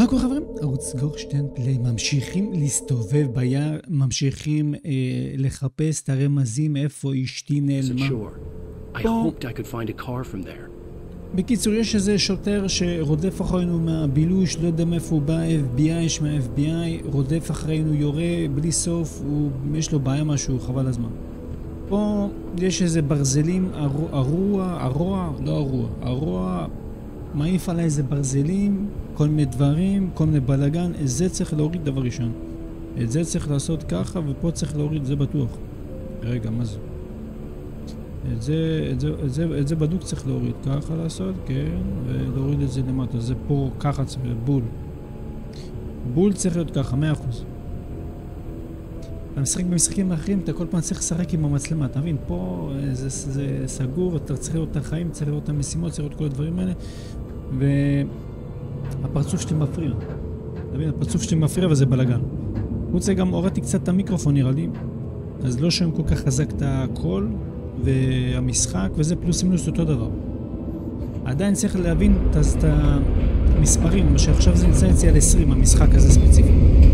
מה קורה חברים? ערוץ גורשטיין פליי ממשיכים להסתובב ביער, ממשיכים לחפש את הרמזים איפה אשתי נעלמה. בקיצור, יש איזה שוטר שרודף אחרינו מהבילוש, לא יודע מאיפה הוא בא, FBI, יש מה-FBI, רודף אחרינו, יורה בלי סוף, יש לו בעיה משהו, חבל הזמן. פה יש איזה ברזלים, הרוע, מעיף עליי איזה ברזלים, כל מיני דברים, כל מיני בלגן, את זה צריך להוריד דבר ראשון. את זה צריך לעשות ככה, ופה צריך להוריד, זה בטוח. רגע, מה זה? את זה בדוק צריך להוריד, ככה לעשות, כן, ולהוריד את זה למטה. זה פה, ככה צריך להיות, בול. בול צריך להיות ככה, 100%. אתה משחק במשחקים האחרים, אתה כל פעם צריך לשחק עם המצלמה, אתה מבין? פה זה סגור, אתה צריך לראות את החיים, צריך לראות את המשימות, צריך לראות כל הדברים האלה, והפרצוף שלי מפריע. אתה מבין? הפרצוף שלי מפריע וזה בלגן. חוץ זה גם הורדתי קצת את המיקרופון נראה לי, אז לא שומעים כל כך חזק את הקול והמשחק, וזה פלוס מינוס אותו דבר. עדיין צריך להבין את המספרים, מה שעכשיו זה נמצא אצלי על 20, המשחק הזה ספציפי.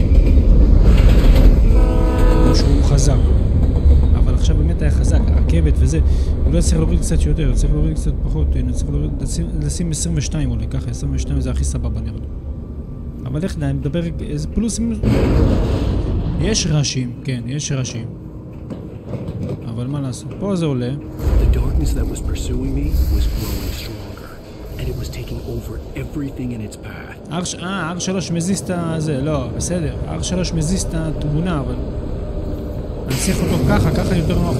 שהוא חזק, אבל עכשיו באמת היה חזק, הרכבת וזה, הוא לא צריך להוריד קצת יותר, צריך להוריד קצת פחות, צריך להוריד, לשים 22 אולי, ככה 22 זה הכי סבבה נראה לי. אבל איך אני מדבר, איזה פלוס מינוס, יש רעשים, כן, יש רעשים, אבל מה לעשות, פה זה עולה. The darkness that was pursuing me was growing stronger, and it was taking over everything in its path. R3 מזיז את זה, לא, בסדר, R3 מזיז את התמונה, אבל אני צריך אותו ככה יותר נוח.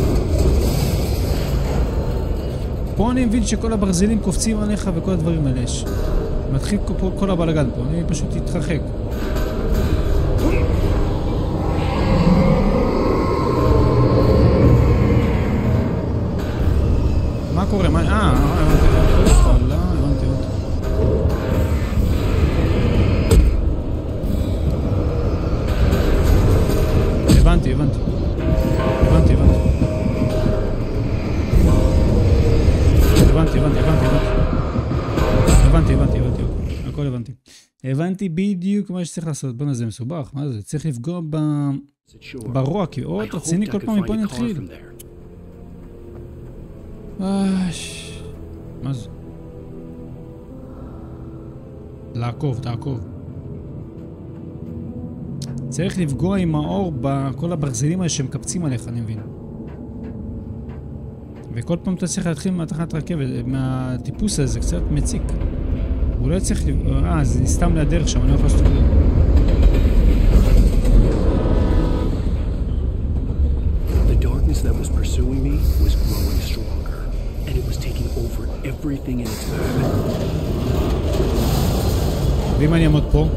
פה אני מבין שכל הברזלים קופצים עליך וכל הדברים האלה יש. מתחיל כל הבלגן פה, אני פשוט אתרחק. מה קורה? הבנתי. הכל הבנתי. הבנתי בדיוק מה שצריך לעשות. בוא נזה מסובך, מה זה? צריך לפגוע ברוע, כי עוד רציני כל פעם מפה נתחיל. מה זה? לעקוב. צריך לפגוע עם האור בכל הברזלים האלה שמקפצים עליך, אני מבין. וכל פעם אתה צריך להתחיל מהתחנת רכבת, מהטיפוס הזה, קצת מציק. הוא לא צריך זה סתם להדרך שם, אני לא יכול לעשות את זה. The darkness that was pursuing me was growing stronger, and it was taking over everything in its path. ואם אני אעמוד פה?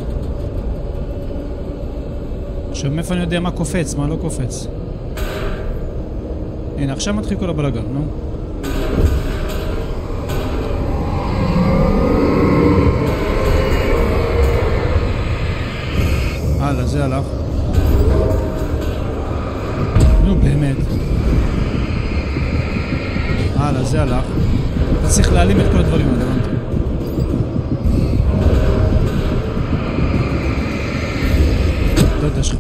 עכשיו מאיפה אני יודע מה קופץ, מה לא קופץ? הנה, עכשיו מתחיל כל הבלגן, נו. הלאה, זה הלך. נו, באמת. הלאה, זה הלך. אתה צריך להעלים את כל הדברים האלה, הבנתי. תודה שלך.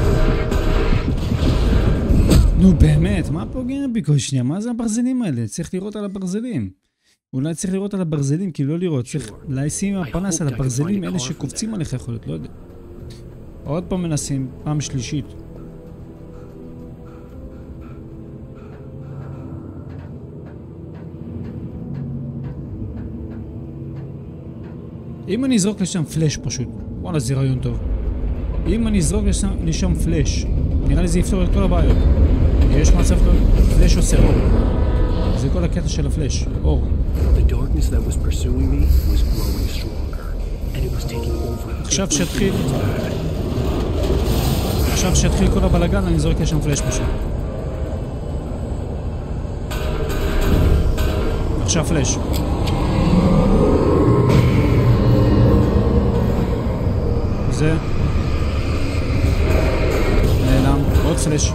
נו באמת, מה פוגע בי כל שנייה? מה זה הברזלים האלה? צריך לראות על הברזלים. אולי צריך לראות על הברזלים, כי לא לראות. צריך לשים הפנס על הברזלים, אלה שקופצים עליך יכול להיות, לא יודע. עוד פעם מנסים, פעם שלישית. אם אני אזרוק לשם פלש פשוט, וואלה זה רעיון טוב. אם אני אזרוק לשם פלש, נראה לי זה יפתור את כל הבעיות. יש מצב טוב, פלש עושה אור. זה כל הקטע של הפלש, אור. עכשיו שהתחיל כל הבלגן, אני זורק לשם פלש פשוט. עכשיו פלש. זה נעלם, עוד פלש.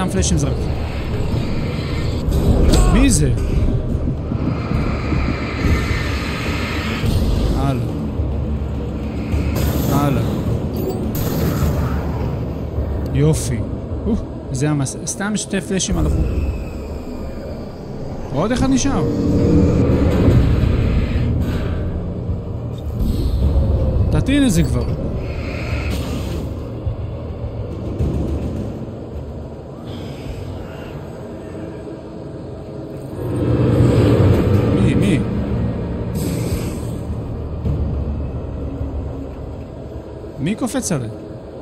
סתם פלאשים זרק. מי זה? הלאה. הלאה. יופי. זה סתם שתי פלאשים הלכו. עוד אחד נשאר. תטעין את זה כבר. מי? מי קופץ עליי?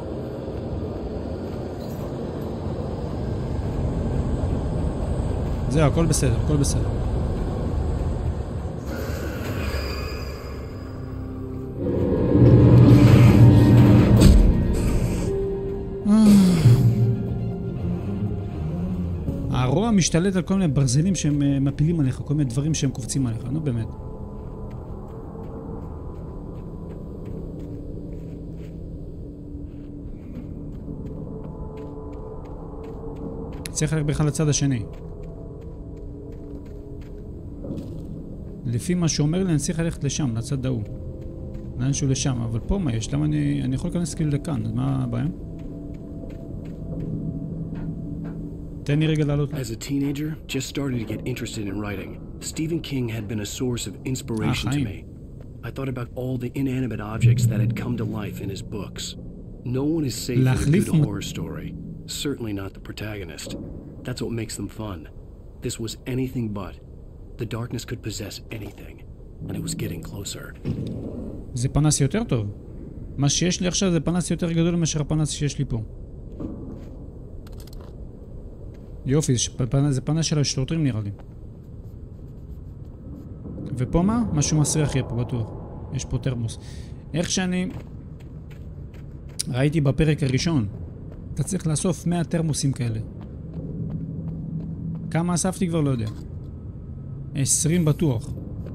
זהו, הכל בסדר, הכל בסדר. הרוע משתלט על כל מיני ברזלים שהם מפילים עליך, כל מיני דברים שהם קופצים עליך, נו באמת. צריך ללכת בכלל לצד השני. לפי מה שאומר לי, אני צריך ללכת לשם, לצד ההוא. לאן שהוא לשם, אבל פה מה יש? למה אני יכול להיכנס כאילו לכאן, אז מה הבעיה? תן לי רגע לעלות. As a teenager, just started to get interested in writing. Stephen King had been a source of inspiration to me. I thought about all the inanimate objects that had come to life in his books. No one is safe in a good horror story. Certainly not the protagonist. That's what makes them fun. This was anything but. The darkness could possess anything, and it was getting closer. זה פנס יותר טוב. מה שיש לי עכשיו זה פנס יותר גדול מאשר הפנס שיש לי פה. יופי, זה פנס של השוטרים נראה לי. ופה מה? משהו מסריח יהיה פה בטוח. יש פה תרמוס. איך שאני ראיתי בפרק הראשון, אתה צריך לאסוף 100 תרמוסים כאלה. כמה אספתי כבר לא יודע. 20 בטוח.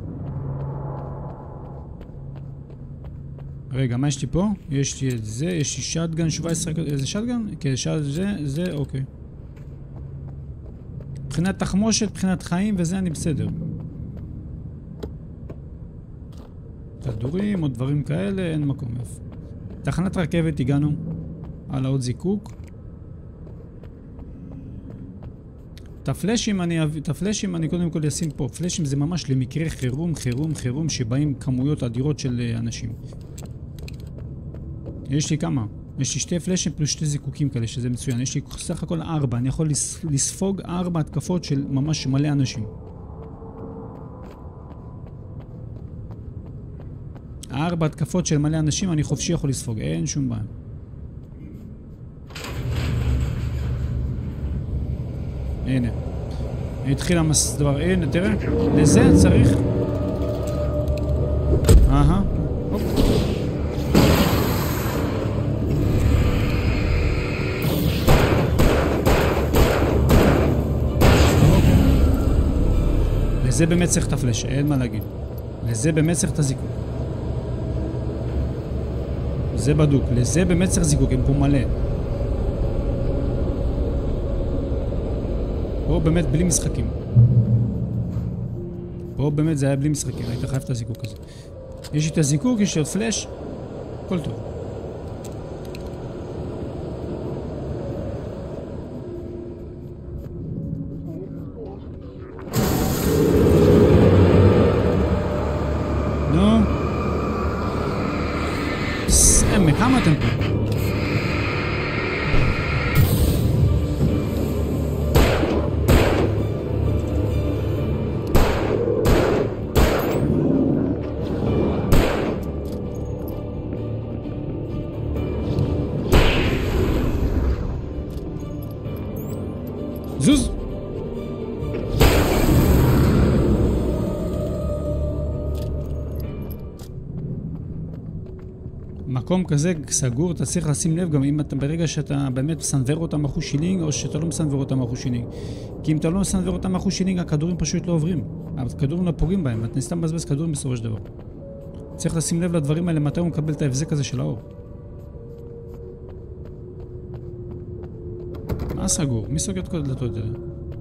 רגע, מה יש לי פה? יש לי את זה, יש לי שטגן 17, איזה שטגן? כן, זה, אוקיי. מבחינת תחמושת, מבחינת חיים, וזה אני בסדר. כדורים או דברים כאלה, אין מקום איפה. תחנת רכבת הגענו. על עוד זיקוק. את הפלאשים אני קודם כל אשים פה. פלאשים זה ממש למקרה חירום שבאים כמויות אדירות של אנשים. יש לי כמה? יש לי 2 פלאשים פלוס 2 זיקוקים כאלה, שזה מצוין. יש לי סך הכל 4. אני יכול לספוג 4 התקפות של ממש מלא אנשים. 4 התקפות של מלא אנשים אני חופשי יכול לספוג. אין שום בעיה. הנה. התחיל המסדר. הנה, תראה. לזה צריך. הופ. לזה באמת צריך את הפלאש, אין מה להגיד. לזה באמת צריך את הזיקוק. זה בדוק. לזה באמת צריך זיקוק, הם פה מלא. פה באמת בלי משחקים. פה באמת זה היה בלי משחקים, היית חייב את הזיקוק הזה. יש לי את הזיקוק, יש לי עוד פלאש, הכל טוב. נו. סמק, כמה אתם פה? זוז! מקום כזה סגור, אתה צריך לשים לב גם אם אתה ברגע שאתה באמת מסנבר אותם מחוש שילינג או שאתה לא מסנבר אותם מחוש שילינג. כי אם אתה לא מסנבר אותם מחוש שילינג, הכדורים פשוט לא עוברים. הכדורים לא פוגעים בהם, אתה נסתם בזבז כדורים בסופו של דבר. צריך לשים לב לדברים האלה, מתי הוא מקבל את ההבזק הזה של האור. מה סגור? מי סוגר את כל הדלתות האלה?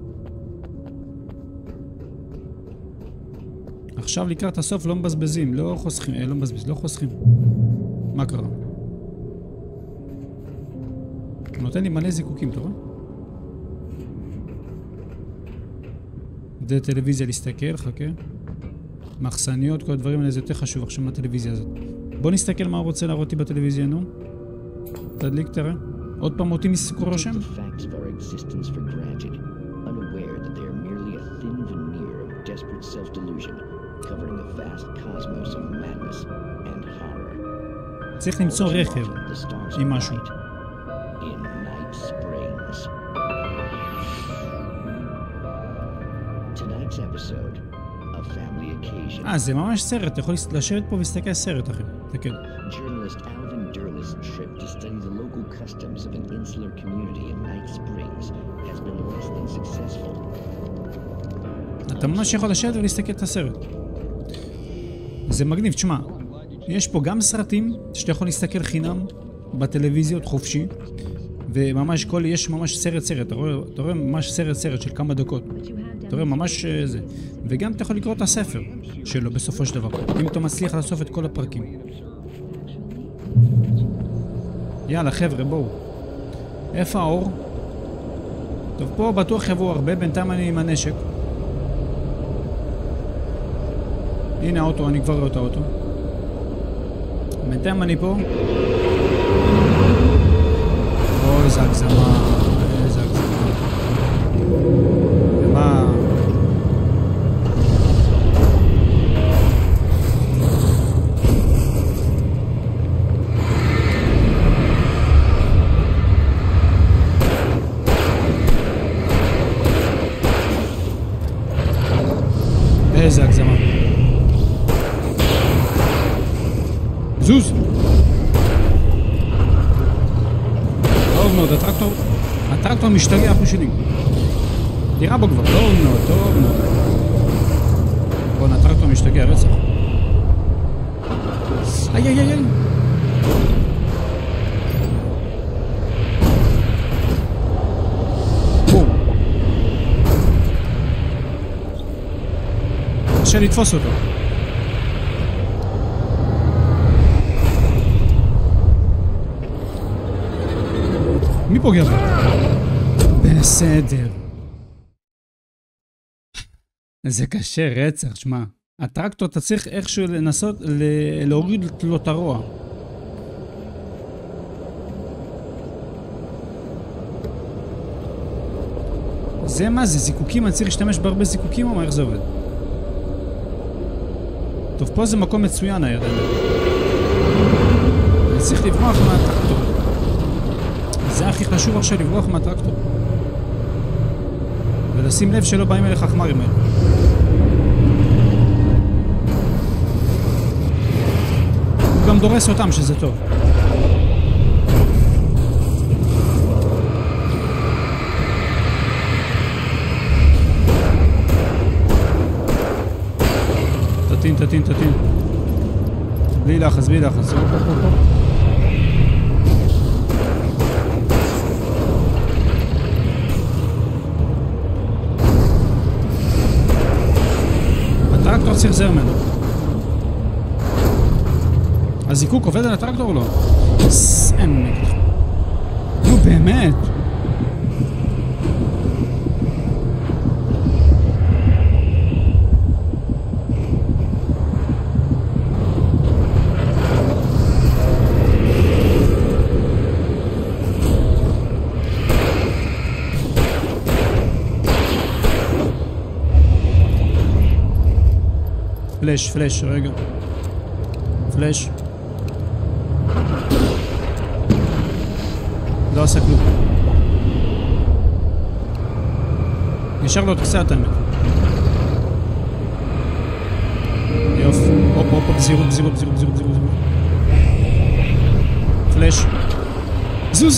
עכשיו לקראת הסוף לא מבזבזים, לא חוסכים, לא מבזבז, לא חוסכים. מה קרה? הוא נותן לי מלא זיקוקים, אתה רואה? זה טלוויזיה להסתכל, חכה. מחסניות, כל הדברים האלה, זה יותר חשוב עכשיו מהטלוויזיה הזאת. בוא נסתכל מה הוא רוצה להראות לי בטלוויזיה, נו. תדליק, תראה. עוד פעם אותי מסקור רושם? צריך למצוא רכב עם משהו. זה ממש סרט, אתה יכול לשבת פה ולהסתכל סרט, אחי. תסתכל. אתה ממש יכול לשבת ולהסתכל את הסרט. זה מגניב, תשמע. יש פה גם סרטים שאתה יכול להסתכל חינם בטלוויזיות חופשי, וממש יש ממש סרט, אתה רואה ממש סרט של כמה דקות. אתה רואה ממש זה. וגם אתה יכול לקרוא את הספר שלו בסופו של דבר, אם אתה מצליח לאסוף את כל הפרקים. יאללה חבר'ה, בואו. איפה האור? טוב, פה בטוח יבואו הרבה, בינתיים אני עם הנשק. הנה האוטו, אני כבר רואה את האוטו. בינתיים אני פה. אוי, איזה הגזמה. איזה הגזמה. מה? איזה הגזמה. זוז! טוב מאוד, הטרקטור משתגע אחרי שלי. תראה בו כבר, טוב מאוד. בוא, הטרקטור משתגע, רצח. איי. בואו. קשה לתפוס אותו. מי פוגע בו? בסדר. זה קשה, רצח, שמע. הטרקטור אתה צריך איכשהו לנסות להוריד לו את הרוע. זה מה זה? זיקוקים? אני צריך להשתמש בהרבה זיקוקים או מה? איך זה עובד? טוב, פה זה מקום מצוין הידע. אני צריך לברוח מהטרקטור. זה הכי חשוב עכשיו, לברוח מהטרקטור. ולשים לב שלא באים אליך חמרים האלה. הוא גם דורס אותם, שזה טוב. תתין. בלי לחץ. הטרקטור צריך זר ממנו. הזיקוק עובד על הטרקטור או לא? נו באמת. פלש, רגע. פלש. לא עושה כלום. ישר לא תעשה את האמת. יופי. הופ, זירות. פלש. זוז!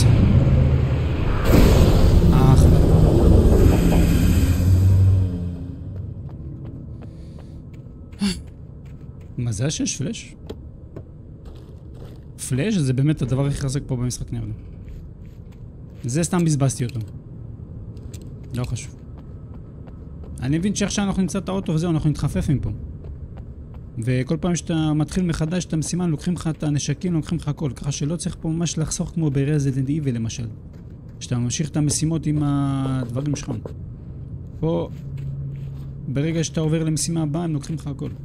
אחלה. מה זה שיש פלש? פלש זה באמת הדבר הכי חזק פה במשחק נראה לי. זה סתם בזבזתי אותו. לא חשוב. אני מבין שעכשיו אנחנו נמצא את האוטו וזהו, אנחנו נתחפף מפה. וכל פעם שאתה מתחיל מחדש את המשימה, לוקחים לך את הנשקים, לוקחים לך הכל. ככה שלא צריך פה ממש לחסוך כמו ברזידנט איביל למשל. שאתה ממשיך את המשימות עם הדברים שלך. פה, ברגע שאתה עובר למשימה הבאה, הם לוקחים לך הכל.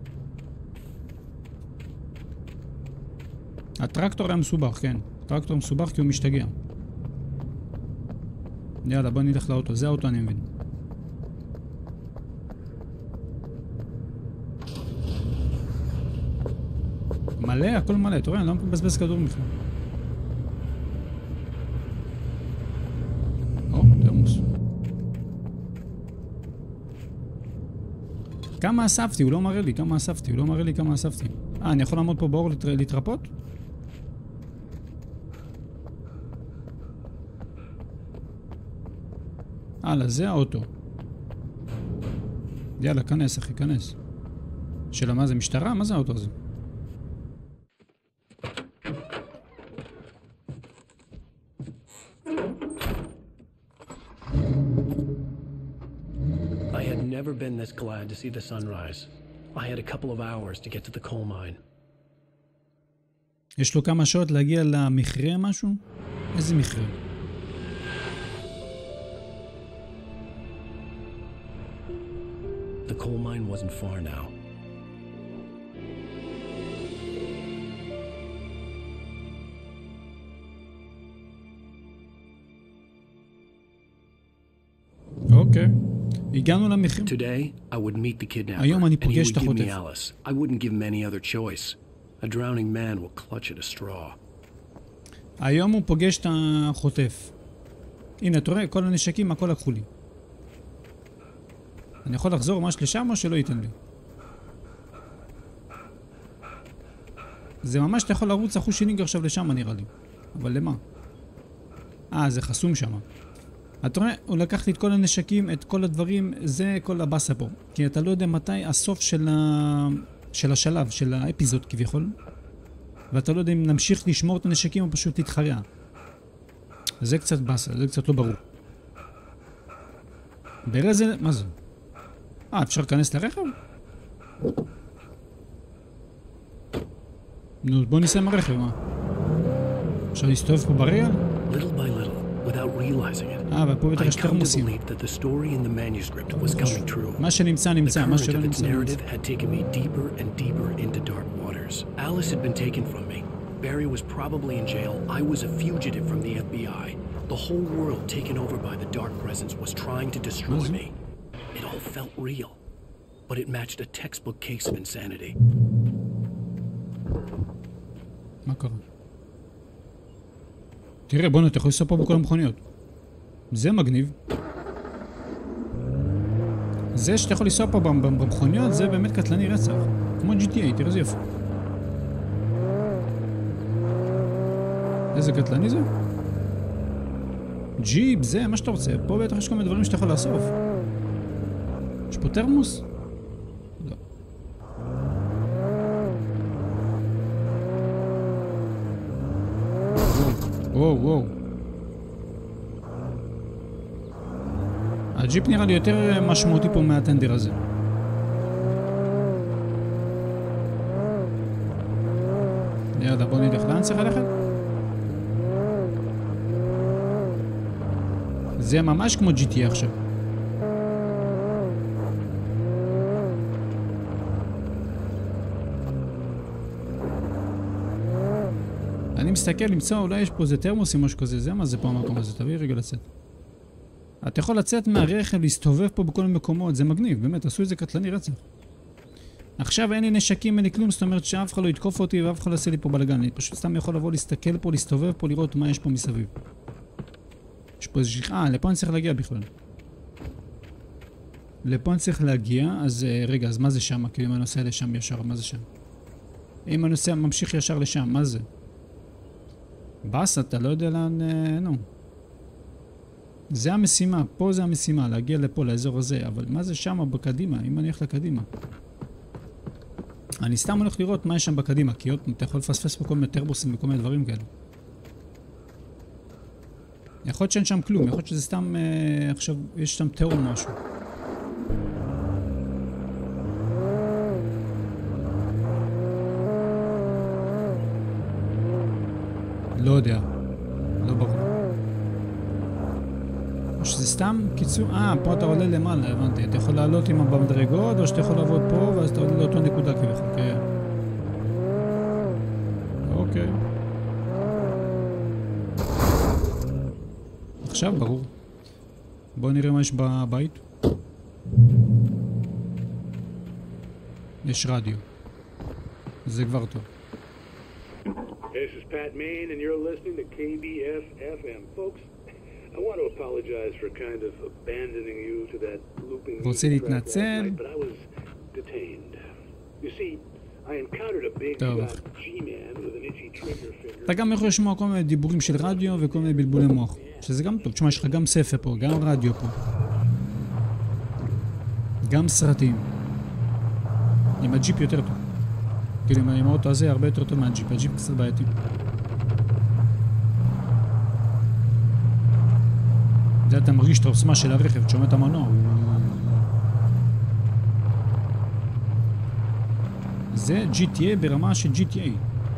הטרקטור היה מסובך, כן. הטרקטור מסובך כי הוא משתגע. יאללה, בוא נלך לאוטו. זה האוטו, אני מבין. מלא, הכל מלא. אתה רואה, אני לא מבזבז כדור בכלל. או, תרמוס. כמה אספתי? הוא לא מראה לי כמה אספתי. הוא לא מראה לי כמה אספתי. אני יכול לעמוד פה באור להתרפות? הלאה, זה האוטו. יאללה, כנס אחי, כנס. שאלה, מה זה, משטרה? מה זה האוטו הזה? I had never been this glad to see the sunrise. I had a couple of hours to get to the coal mine. יש לו כמה שעות להגיע למכרה משהו? איזה מכרה? The coal mine wasn't far now. אוקיי. הגענו למכרה. Today, I would meet the kidnapper, היום אני and he פוגש would את give me החוטף. Alice. I wouldn't give him any other choice. A drowning man will clutch at a straw. היום הוא פוגש את החוטף. הנה, אתה רואה, כל הנשקים, הכל לקחו לי. אני יכול לחזור ממש לשם או שלא ייתן לי? זה ממש אתה יכול לרוץ אחוז שינינג עכשיו לשם נראה לי. אבל למה? זה חסום שם. אתה רואה, הוא לקח לי את כל הנשקים, את כל הדברים, זה כל הבאסה פה. כי אתה לא יודע מתי הסוף של השלב, של האפיזוד כביכול. ואתה לא יודע אם נמשיך לשמור את הנשקים או פשוט תתחרע. זה קצת באסה, זה קצת לא ברור. ברזל, מה זה? אפשר להיכנס לרכב? נו, בוא ניסה עם הרכב, מה? אפשר להסתובב פה ברגל? Little by little, without realizing it, ופה בטח I יש come to תרמוסים. believe that the story in the manuscript was coming true. מה שנמצא, The נמצא, מה current שלא of its נמצא, נמצא. narrative had taken me deeper and deeper into dark waters. Alice had been taken from me. Barry was probably in jail. I was a fugitive from the FBI. The whole world taken over by the dark presence was trying to destroy me. It all felt real, but it matched a textbook case of insanity. מה קרה? תראה, בוא אתה יכול לנסוע פה בכל המכוניות. זה מגניב. זה שאתה יכול לנסוע פה במכוניות זה באמת קטלני רצח. כמו GTA, תראה זה יפה. איזה קטלני זה? ג'יפ, זה מה שאתה רוצה. פה בטח יש כל מיני דברים שאתה יכול לאסוף. יש פה תרמוס? לא. וואו. הג'יפ נראה לי יותר משמעותי פה מהטנדר הזה. יאללה, בוא נלך. לאן צריך ללכת? זה ממש כמו GTA עכשיו. אני מסתכל למצוא, אולי יש פה איזה תרמוס או משהו כזה. זה מה זה פה המקום הזה? תביא רגע לצאת. אתה יכול לצאת מהרכב, להסתובב פה בכל מקומות, זה מגניב, באמת, עשו את זה קטלני רצח. עכשיו אין לי נשקים, אין לי כלום, זאת אומרת שאף אחד לא יתקוף אותי ואף אחד לא יעשה לי פה בלגן. אני פשוט סתם יכול לבוא, להסתכל פה, להסתובב פה, לראות מה יש פה מסביב. יש פה איזה שכחה, לפה אני צריך להגיע בכלל. לפה אני צריך להגיע, אז רגע, אז מה זה שם? כאילו אם אני נוסע לשם ישר, מה זה שם? אם אני נוסע ממשיך ישר לשם, מה זה? בס, אתה לא יודע לאן, נו. זה המשימה, פה זה המשימה, להגיע לפה, לאזור הזה, אבל מה זה שם בקדימה? אם אני הולך לקדימה. אני סתם הולך לראות מה יש שם בקדימה, כי עוד אתה יכול לפספס פה כל מיני טרבוסים וכל מיני דברים כאלה. יכול להיות שאין שם כלום, יכול להיות שזה סתם, עכשיו יש שם תיאור משהו. לא יודע, לא ברור. או שזה סתם קיצור, פה אתה עולה למעלה, הבנתי. אתה יכול לעלות עם במדרגות, או שאתה יכול לעבוד פה, ואז אתה עולה לאותו נקודה כביכול, כן. אוקיי. עכשיו ברור. בואו נראה מה יש בבית. יש רדיו. זה כבר טוב. This is Pat Main and you're listening to KBF-FM. Folks, I want to apologize for kind of abandoning you to that looping רוצה להתנצל. but I was detained. You see, I encountered a big shot G-man with an itchy trigger finger. אתה גם יכול לשמוע כל מיני דיבורים של רדיו וכל מיני בלבולי מוח. שזה גם טוב. תשמע, יש לך גם ספר פה, גם רדיו פה. גם סרטים. עם הג'יפ יותר טוב. כאילו עם האוטו הזה הרבה יותר טוב מהג'יפ. הג'יפ קצת בעייתי. זה אתה מרגיש את העוצמה של הרכב, אתה שומע את המנוע. זה GTA ברמה של GTA.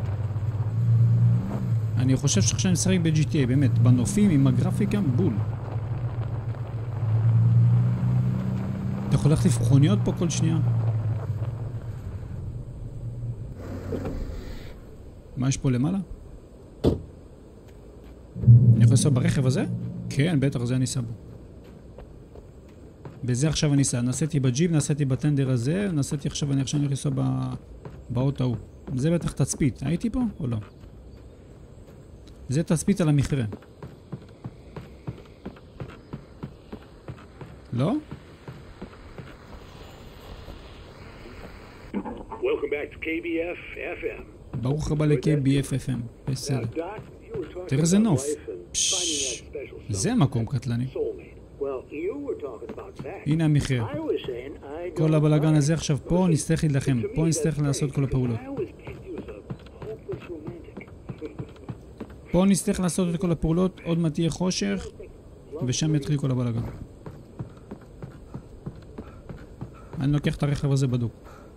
אני חושב שעכשיו נשחק ב-GTA, באמת. בנופים, עם הגרפיקה, בול. אתה יכול להחליף מכוניות פה כל שנייה. מה יש פה למעלה? אני יכול לנסוע ברכב הזה? כן, בטח, זה אני אסע בו. בזה עכשיו אני אסע. נסעתי בג'יפ, נסעתי בטנדר הזה, נסעתי עכשיו, אני הולך לנסוע באוטו ההוא. זה בטח תצפית. הייתי פה או לא? זה תצפית על המכרה. לא? Welcome back to KBF-FM. ברוך הבא ל-KBF-FM. בסדר. תראה איזה נוף. זה מקום קטלני. הנה המחיר. כל הבלגן הזה עכשיו פה נצטרך להילחם. פה נצטרך לעשות כל הפעולות. פה נצטרך לעשות את כל הפעולות. עוד מעט תהיה חושך. ושם יתחיל כל הבלגן. אני לוקח את הרכב הזה בדוק.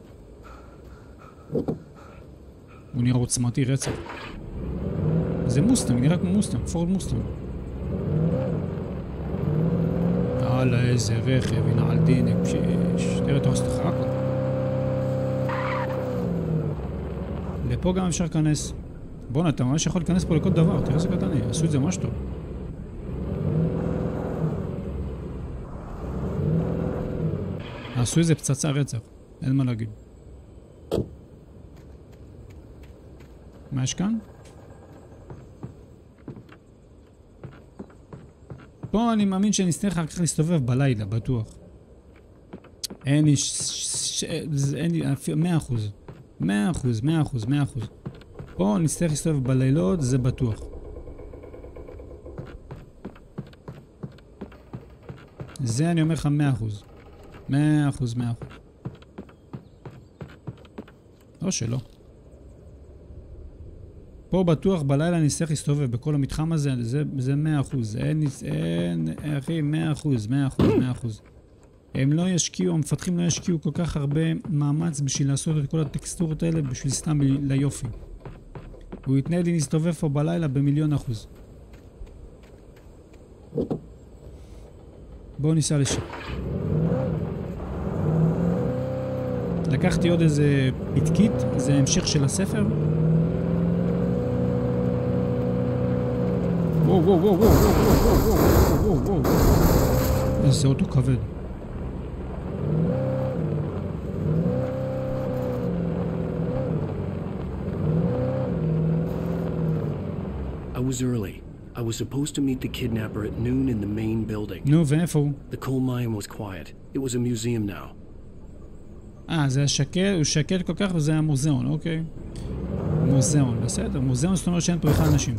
הוא נראה עוצמתי רצח. זה מוסטנג, נראה כמו מוסטנג, פורד מוסטנג. יאללה, איזה רכב, הנה על דינק, תראה, אתה עושה לך הכל. לפה גם אפשר להיכנס. בוא'נה, אתה ממש יכול להיכנס פה לכל דבר, תראה איזה קטני, עשו את זה ממש טוב. עשו איזה פצצה רצח, אין מה להגיד. מה יש כאן? פה אני מאמין שנצטרך אחר כך להסתובב בלילה, בטוח. אין לי... 100%. פה נצטרך להסתובב בלילות, זה בטוח. זה אני אומר לך 100%. 100%. או שלא. פה בטוח בלילה נצטרך להסתובב בכל המתחם הזה, זה 100%. אין, אחי, 100%. הם לא ישקיעו, המפתחים לא ישקיעו כל כך הרבה מאמץ בשביל לעשות את כל הטקסטורות האלה, בשביל סתם ליופי. הוא יתנה לי להסתובב פה בלילה ב1,000,000%. בואו ניסע לשם. לקחתי עוד איזה פתקית, זה המשך של הספר. וואו. איזה אוטו כבד. I was early. I was supposed to meet the kidnapper at noon in the main building. נו, ואיפה הוא? The coal mine was quiet. It was a museum now. זה שקט, הוא שקט כל כך וזה המוזיאון, אוקיי. מוזיאון, בסדר. מוזיאון זאת אומרת שאין פה אחד אנשים.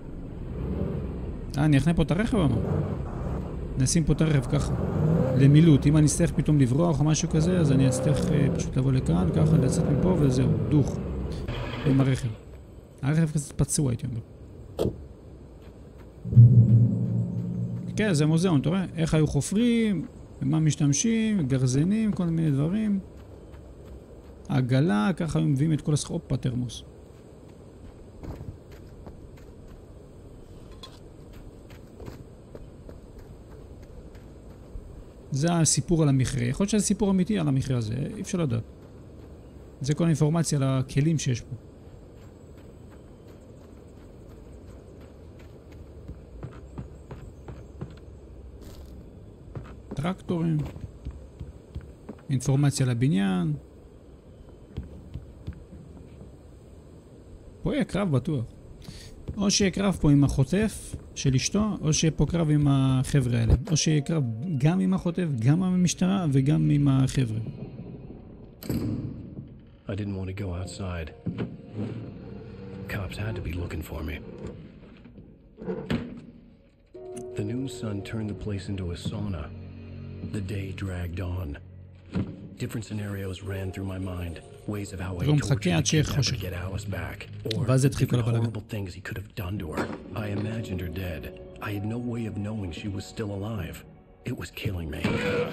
אני אכנה פה את הרכב או מה? נשים פה את הרכב ככה. למילוט. אם אני אצטרך פתאום לברוח או משהו כזה, אז אני אצטרך פשוט לבוא לכאן, ככה, לצאת מפה וזהו. דוך. עם הרכב. הרכב קצת פצוע, הייתי אומר. כן, זה מוזיאון, אתה רואה? איך היו חופרים, במה משתמשים, גרזנים, כל מיני דברים. עגלה, ככה היו מביאים את כל הופה, תרמוס. זה הסיפור על המכרה. יכול להיות שזה סיפור אמיתי על המכרה הזה, אי אפשר לדעת. זה כל האינפורמציה על הכלים שיש פה. טרקטורים. אינפורמציה לבניין. פה יהיה קרב בטוח. או שיהיה קרב פה עם החוטף של אשתו, או שיהיה פה קרב עם החבר'ה האלה. או שיהיה קרב גם עם החוטף, גם עם המשטרה וגם עם החבר'ה. I didn't want to go outside. Cops had to be looking for me. The noon sun turned the place into a sauna. The day dragged on. Different scenarios ran through my mind. Ways of how I tortured the kidnapper to get Alice back. Or different horrible things he could have done to her. I imagined her dead. I had no way of knowing she was still alive. It was killing me.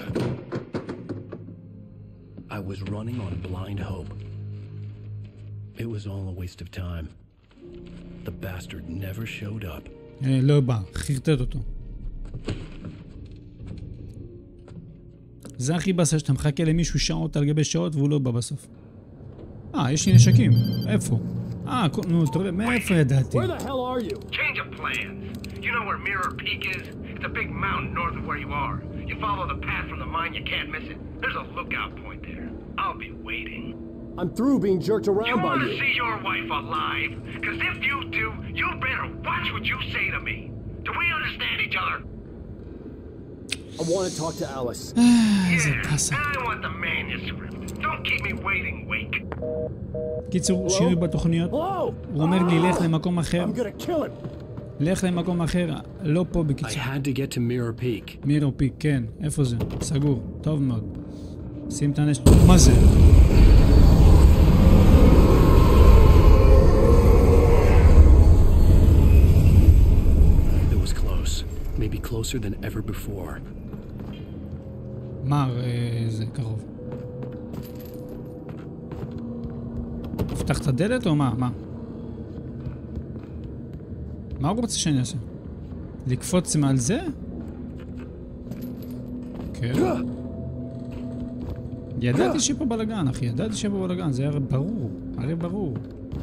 I was running on blind hope. It was all a waste of time. The bastard never showed up. לא בא, חרטט אותו. זה הכי בסדר שאתה מחכה למישהו שעות על גבי שעות והוא לא בא בסוף. יש לי נשקים. איפה? נו, תראה, מאיפה ידעתי? Where the hell are you? Change of plans. You know where Mirror Peak is? It's a big mountain north of where you are. You follow the path from the mine, you can't miss it. There's a lookout point there. I'll be waiting. I'm through being jerked around by you. You want to see your wife alive? Because if you do, you better watch what you say to me. Do we understand each other? I want to talk to Alice. Yeah, and I want the manuscript. Don't keep me waiting, Wake. קיצור, שינוי בתוכניות. הוא אומר לי, לך למקום אחר. I'm gonna kill him. לך למקום אחר, לא פה בקיצור. I had to get to Mirror Peak. מירו פיק, כן. איפה זה? סגור. טוב מאוד. שים את הנשק. מה זה? It was close. Maybe closer than ever before. מה זה קרוב? פתח את הדלת או מה? מה הוא רוצה שאני אעשה? לקפוץ מעל זה? כן. ידעתי שפה בלגן, אחי. ידעתי שפה בלגן. זה הרי ברור. הרי ברור.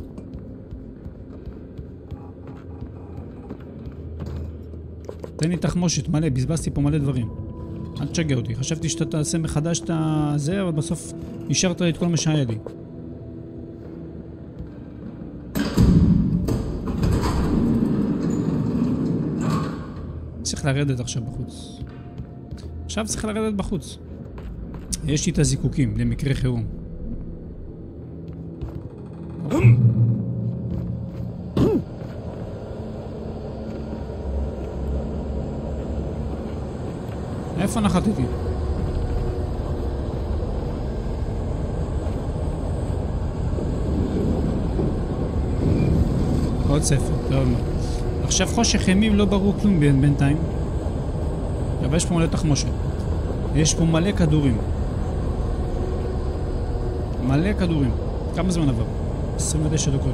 תן לי תחמושת מלא. בזבזתי פה מלא דברים. אל תשגע אותי. חשבתי שאתה תעשה מחדש את זה, אבל בסוף נשארת לי את כל מה שהיה לי. צריך לרדת עכשיו בחוץ. עכשיו צריך לרדת בחוץ. יש לי את הזיקוקים למקרה חירום. איפה נחתתי? עוד ספר, טוב מאוד. עכשיו חושך ימים לא ברור כלום בינתיים. אבל יש פה מלא תחמושת. יש פה מלא כדורים. מלא כדורים. כמה זמן עבר? 29 דקות.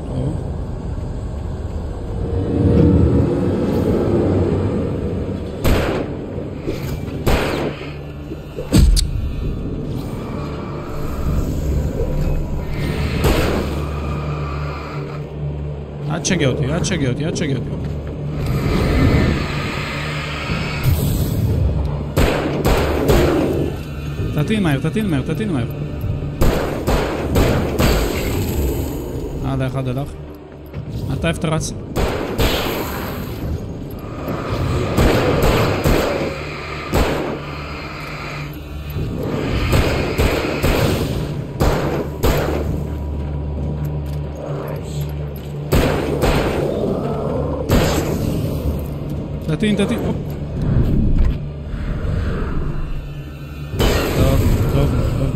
אל תשגע אותי, אל תשגע אותי, אל תשגע אותי. תתין מהר, תתין מהר, תתין מהר. אחד הלך. אתה איפה תרץ? תתין. טוב.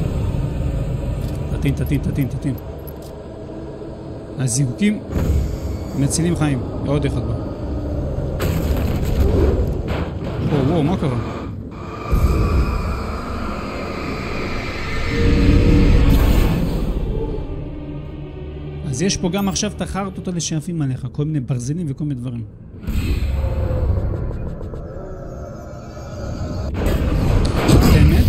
תתין. הזיקוקים מצילים חיים. עוד אחד בא. וואו, מה קרה? אז יש פה גם עכשיו תחרות האלה שעפים עליך, כל מיני ברזלים וכל מיני דברים. באמת?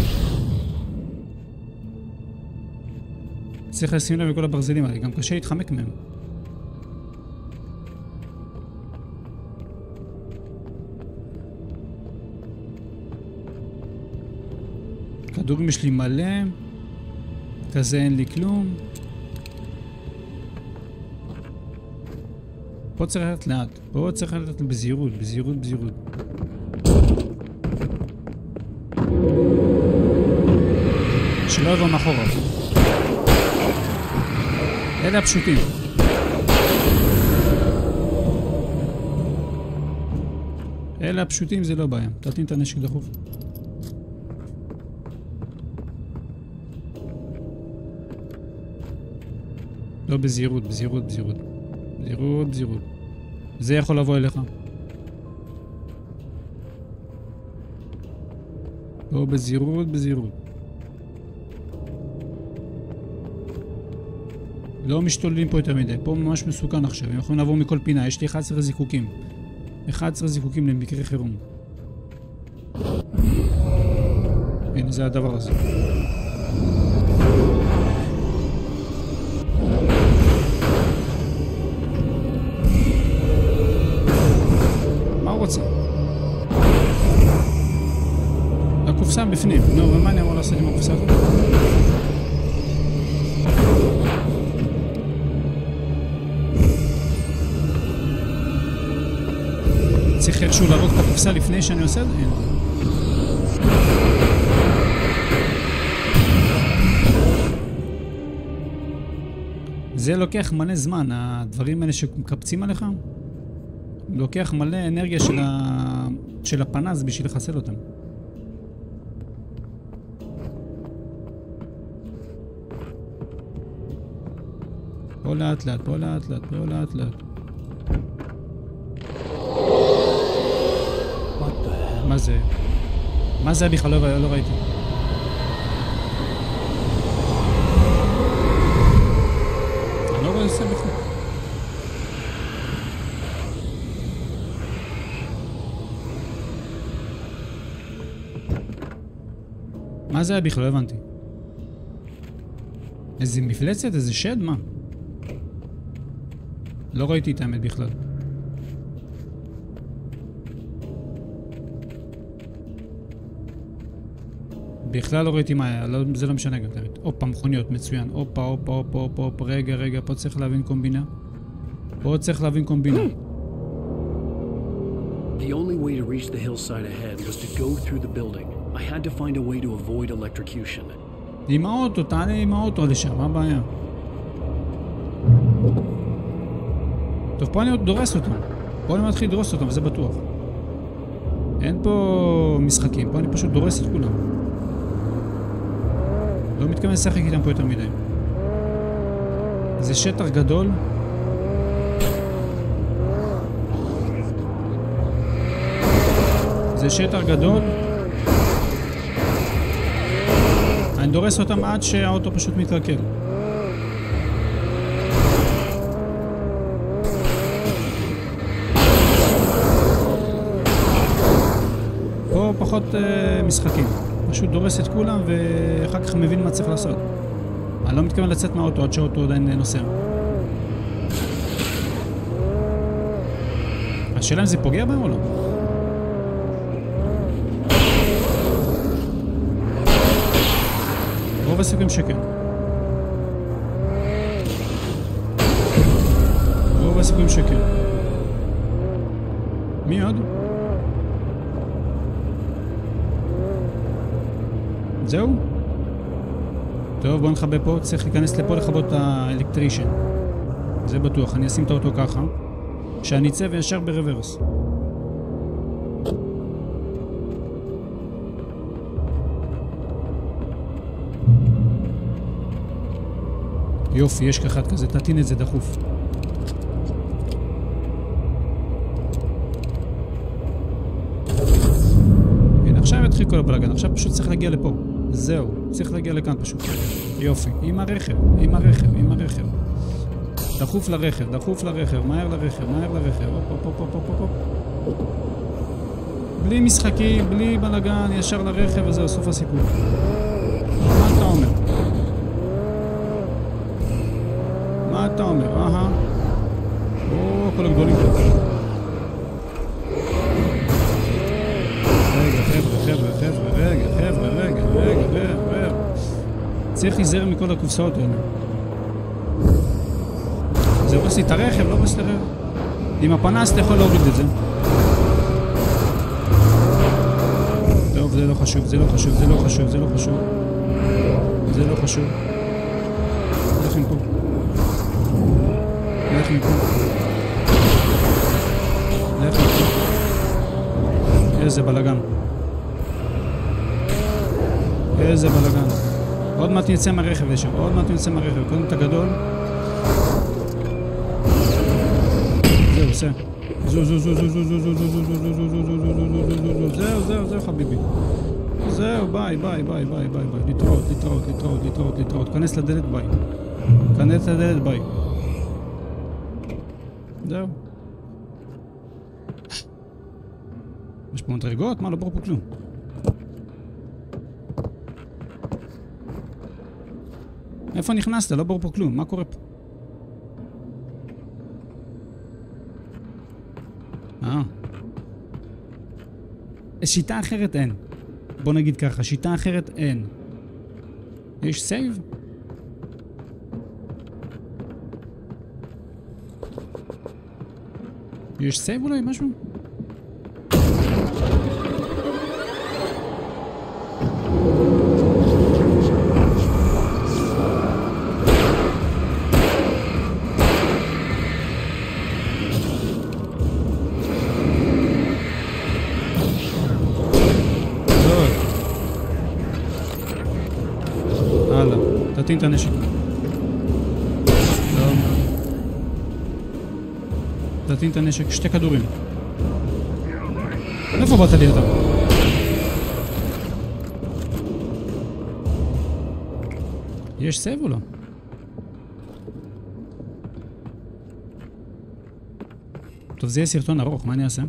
צריך לשים לב בכל הברזלים האלה, גם קשה להתחמק מהם. כדורים יש לי מלא, כזה אין לי כלום. פה צריך ללכת לאט, פה צריך ללכת בזהירות, בזהירות. שלא יבוא מאחורה. אלה הפשוטים. אלה הפשוטים זה לא בעיה. תתאים את הנשק דחוף. לא בזהירות. זהירות. זה יכול לבוא אליך. לא בזהירות. לא משתוללים פה יותר מדי. פה ממש מסוכן עכשיו. הם יכולים לעבור מכל פינה. יש לי 11 זיקוקים. 11 זיקוקים למקרה חירום. הנה, זה הדבר הזה. רוצה. הקופסה בפנים. נו, ומה אני אמור לעשות עם הקופסה הזאת? צריך איכשהו להרוג את הקופסה לפני שאני עושה את זה? זה לוקח מלא זמן, הדברים האלה שמקפצים עליך. לוקח מלא אנרגיה של הפנס בשביל לחסל אותם. פה לאט לאט. מה זה? מה זה בכלל? לא ראיתי. אני לא רואה את זה בכלל. מה זה היה בכלל? לא הבנתי. איזה מפלצת? איזה שד? מה? לא ראיתי את האמת בכלל. בכלל לא ראיתי מה היה, זה לא משנה גם תמיד. הופה, מכוניות, מצוין. הופה, רגע, פה צריך להבין קומבינה. The only way to reach the hillside ahead was to go through the building. I had to find a way to avoid electrocution. עם האוטו, תעלה עם האוטו לשם, מה הבעיה? טוב, פה אני עוד דורס אותם. פה אני מתחיל לדרוס אותם, זה בטוח. אין פה משחקים, פה אני פשוט דורס את כולם. לא מתכוון לשחק איתם פה יותר מדי. זה שטח גדול. אני דורס אותם עד שהאוטו פשוט מתקלקל. פה פחות משחקים. פשוט דורס את כולם ואחר כך מבין מה צריך לעשות. אני לא מתכוון לצאת מהאוטו עד שהאוטו עדיין נוסע. השאלה אם זה פוגע בהם או לא? רוב הסיכויים שכן. מי עוד? זהו? טוב, בוא נחבא פה. צריך להיכנס לפה לכבות את האלקטרישן. זה בטוח. אני אשים את האוטו ככה. שאני אצא וישר ברוורס. יופי, יש אחד כזה, תתין את זה דחוף. כל הבלגן. עכשיו פשוט צריך להגיע לפה. זהו, צריך להגיע לכאן פשוט. יופי. עם הרכב, עם הרכב, עם הרכב. דחוף לרכב, דחוף לרכב, מהר לרכב, מהר לרכב. הופ, הופ, הופ, הופ, הופ. בלי משחקים, בלי בלגן, ישר לרכב, וזהו, סוף הסיפור. מה אתה אומר? מה אתה אומר? או, כל הגדולים פה. רגע, חבר'ה. צריך להיזהר מכל הקופסאות האלה. זה הורס לי את הרכב, לא הורס לי את הרכב. עם הפנס אתה יכול להוריד את זה. טוב, זה לא חשוב, זה לא חשוב, זה לא חשוב, זה לא חשוב. זה לא חשוב. לך מפה. לך מפה. לך מפה. איזה בלגן. איזה בלגן. עוד מעט נצא מהרכב לשם, עוד מעט נצא מהרכב. קודם את הגדול. זהו, עושה. זהו, חביבי. זהו, ביי. להתראות. כנס לדלת, ביי. זהו. יש פה מדרגות? מה? לא ברור פה כלום. איפה נכנסת? לא ברור פה כלום. מה קורה פה? שיטה אחרת אין. בוא נגיד ככה, שיטה אחרת אין. יש סייב? יש סייב אולי? משהו? תתאים את הנשק. תתאים את הנשק, 2 כדורים. איפה באת לי אותם? יש סייב או לא? טוב, זה יהיה סרטון ארוך, מה אני אעשה?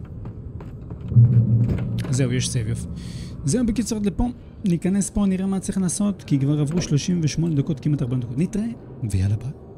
זהו, יש סייב, יופי. זהו, בקיצור, עד לפה. ניכנס פה, נראה מה צריך לעשות, כי כבר עברו 38 דקות, כמעט 40 דקות. נתראה, ויאללה ביי.